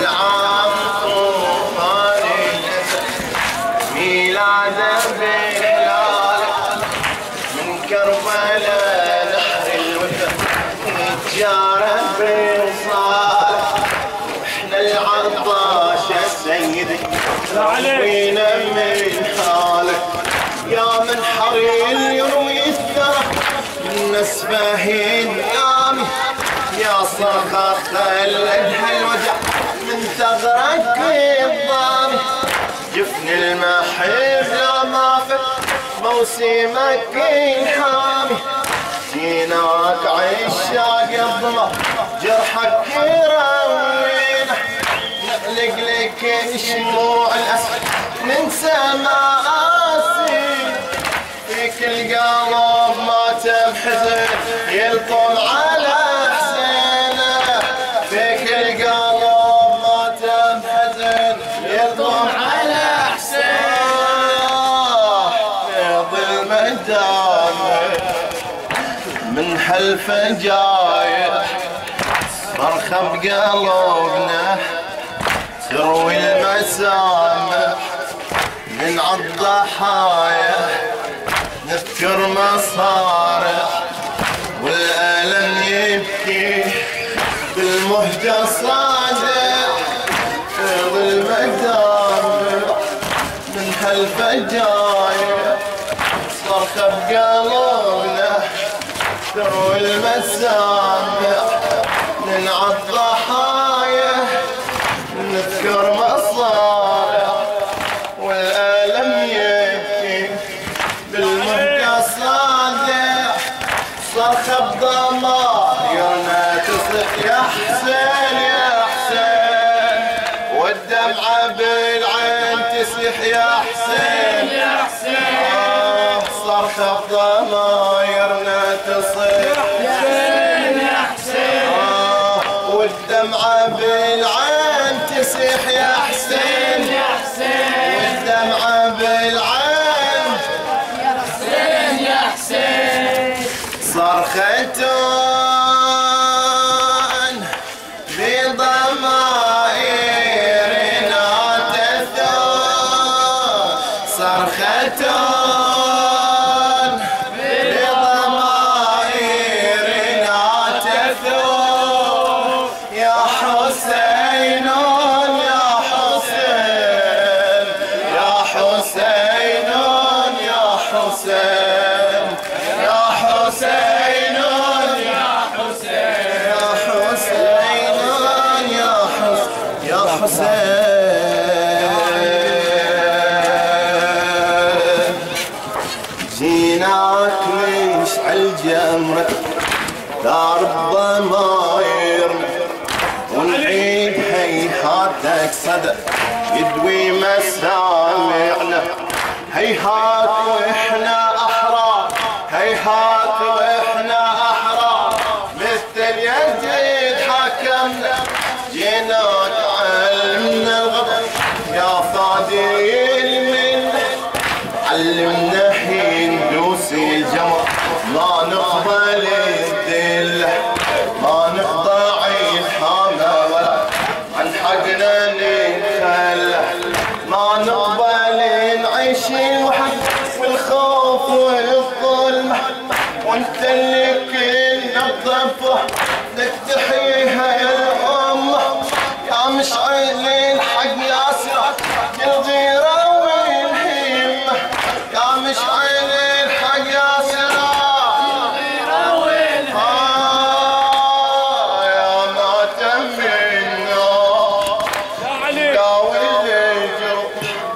العام طوفان ميلاده بهلال من كربلاء نحر الوثن يتجارى بوصال. احنا العطاش يا سيدي وينا من حالك يا من حري يروي الثرى من نسفه نامي يا صرخة خلدها الوجع من ثغرك الضامي. جفن المحب لا ما فت موسمك الحامي جيناك عشاق الظما جرحك يروينا نقلق لك شموع الأسد ننسى مآسي فيك القلب ما تم حزن يلطم على حسينه فيك القلب ما تم حزن يلطم على حسينه في ظلمة دامه من حلفه جايح صرخة بقلبنا تروي المسامح من عالضحايا نذكر مصارح والألم يبكي بالمهجة صادح في ظلمة دامع من حلفه جاية صرخة بقلبنا تروي المسامع من عالضحايا نذكر مصارح والألم يبكي بالمهجة صادح صرخة بضمايرنا تصح يا حسين يا حسين والدمعة بالعين تسيح يا حسين يا حسين صرخة بضمايرنا تصح يا حسين يا حسين والدمعة بالعين تسيح يا حسين يا حسين والدمعة بالعين يا حسين يا حسين صرختون بضمائرنا تثور صرختون جيناك نشعل جمرة دار الضمايرنا ونعيد هيهاتك صدى يدوي مسامعنا هيهات واحنا احرار هيهات واحنا احرار مثل يزيد حكمنا جيناك علمنا الغضب يا فادي المنة علمنا حين دوس الجمر ما نقبل الذلة ما نخضع الحامة ولا عن حقنا نتخلى ما نقبل نعيش الوحد والخوف والظلمة وانت اللي كنا بضفه لك تحييها يا الأمة يا مشعل الحق ياسرة الغيرة والهمة يا مشعل الحق ياسرة الغيرة والهمة يا ما تمنا يا والهجر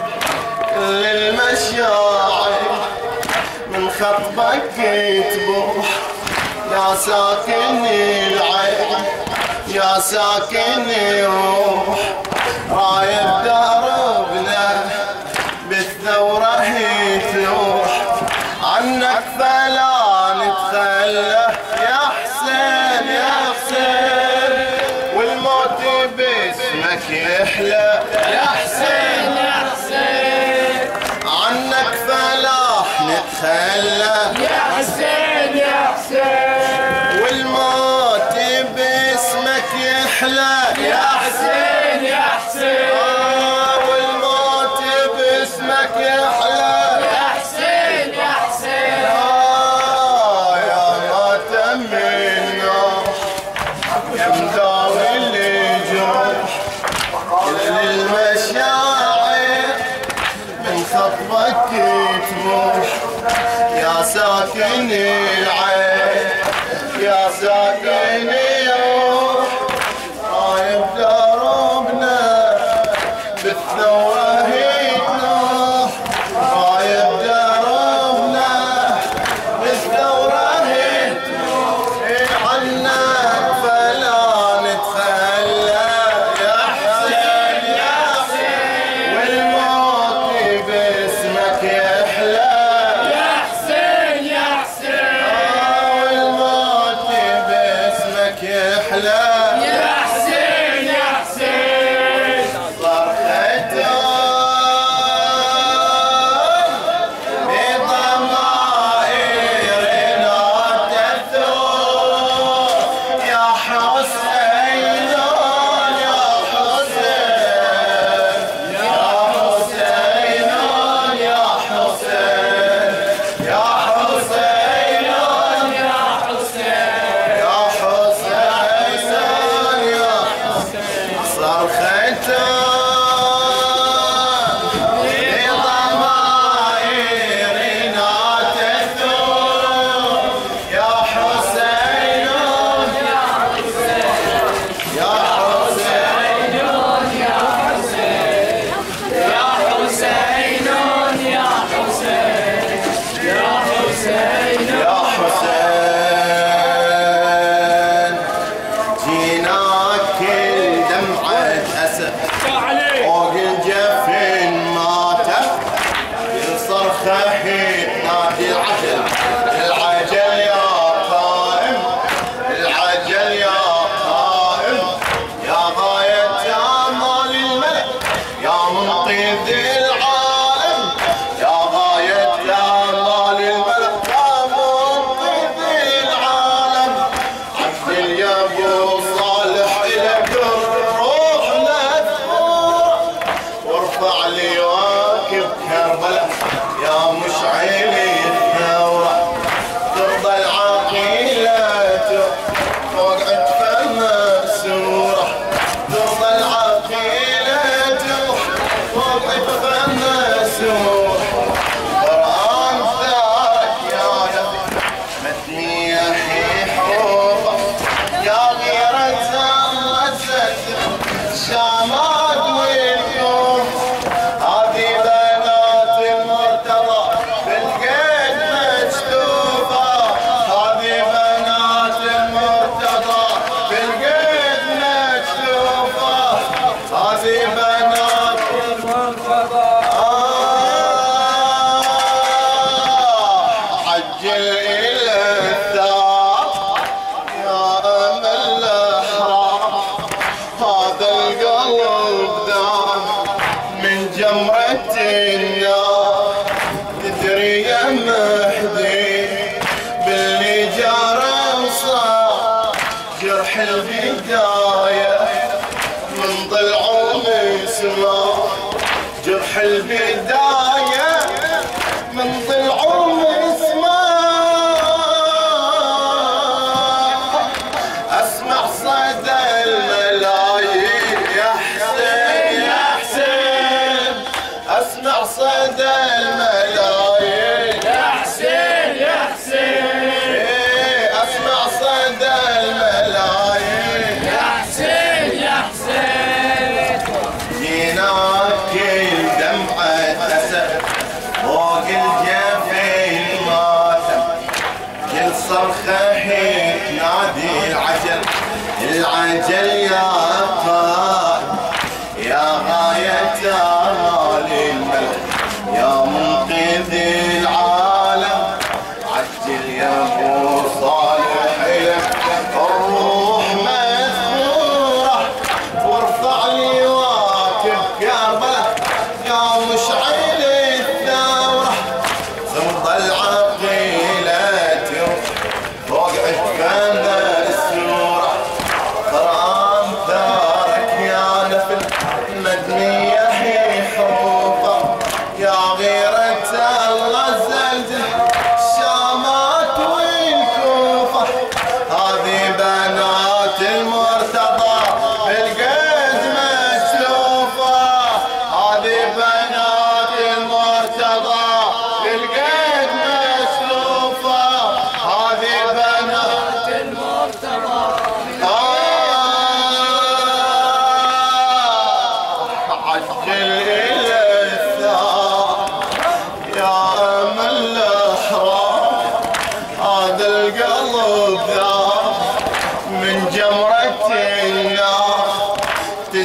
كل المشاعر من خطبك تبوح يا ساكن العين يا ساكن الروح رايد دربنا بالثورة هي تروح عنك فلا نتخلى يا حسين يا حسين والموت باسمك يحلى يا حسين يا حسين عنك فلاح نتخلى يا حسين يا حسين والموت باسمك يحلى يا حسين حسين يا حسين والموت باسمك يحلى يا حسين يا حسين يا ماتم النار يا مداوي الجروح كل المشاعر من خطبك تروح يا ساكن العين يا ساكن الروح رايب دربنا بالثورة هي تنوح رايب دربنا بالثورة هي تنوح عنك فلا نتخلى يا حسين يا حسين والموت باسمك يحلى يا حسين يا حسين والموت باسمك يحلى يا حسين يا حسين صرختان بضمائر لا تثور يا حسين يا حسين يا حسين يا حسين يا حسين يا حسين يا حسين يا صرختان بضمائر لا تثور يا حسين يا حسين يا حسين يا حسين يا حسين يا حسين يا حسين جيناك كل دمعة أسد عليك فوق الجفن ماتت صرخة حين نادي العجل العجل يا قائم العجل يا قائم يا غاية آمال الملك يا منقذ العالم يا غاية آمال الملك يا منقذ العالم عدل يا ابو صالح إلك الروح مذكورة وارفع لي واكب كربلاء يا مشعل الثورة ترضى العقيلة فوق عتفة مسورة ترضى العقيلة فوق عتفة مسورة قرآن ثارك يا نبي مدنية في حروبة يا غيرة الرزة شامات والكوف هذه بنات المرتضى بالقيد مجتوبة هذه بنات المرتضى بالقيد مجتوبة هذه بنات عجل إلى الثار يا أمل الأحرار هذا القلب دام من جمرة النار تدري يا مهدي باللي جار وصار جرح البداية من ضلعه مسمار جرح البداية من ضلعه مسمار اسمع صدى الملايين يا حسين يا حسين اسمع صدى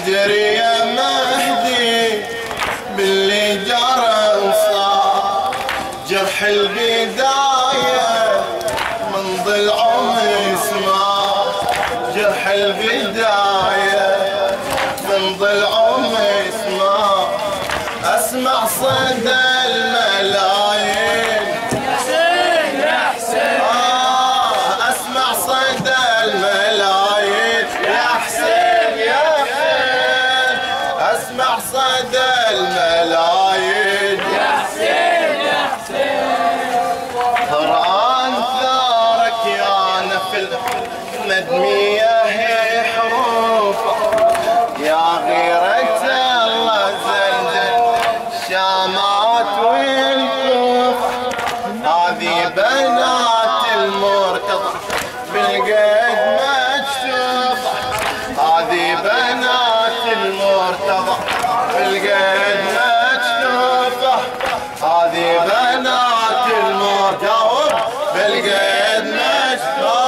تدري يا مهدي باللي جرى وصار، جرح البداية من ضلع مسمار، جرح البداية من ضلع مسمار. اسمع صدى الملايين يا حسين يا حسين، اسمع صدى الملايين يا حسين يا حسين، اسمع صدى الملايين يا حسين يا حسين. قرآن ثارك يا نفل مدمية هي حروفه، يا غيرة الله زلزل الشامات والكوفة. هذه بنات المرتضى بالقيد مكشوفة، هذه بنات المرتضى بالقيد مكشوفة، هذه بنات المرتضى بالقيد مكشوفة.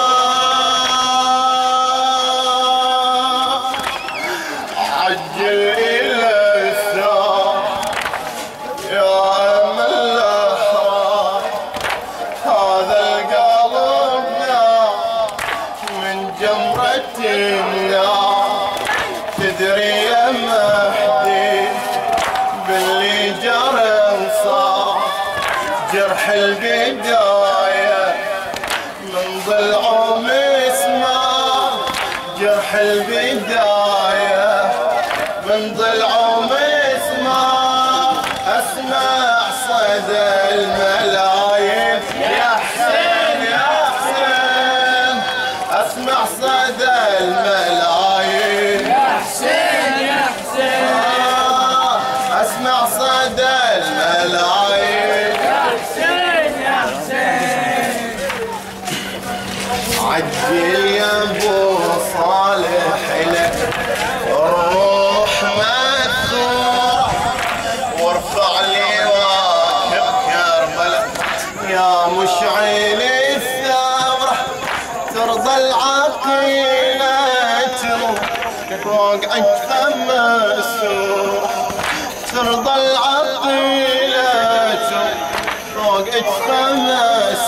عجل إلى الثار يا أمل الأحرار، هذا القلب نار من جمرة النار. تدري يا مهدي باللي جرى وصار، جرح البداية من ضلع مسمار، جرح البداية من ضلع مسمار. اسمع صدى الملايين يا حسين يا حسين، اسمع صدى الملايين يا حسين يا حسين، اسمع صدى الملايين. يا حسين يا حسين. عجل يا ابو صالح لك الروح مدثورة، وارفع لي واكب كربلاء يا مشعل الثورة. ترضى العقيلة تروح فوق أجفة مسورة، ترضى العقيلة تروح فوق أجفة مسورة.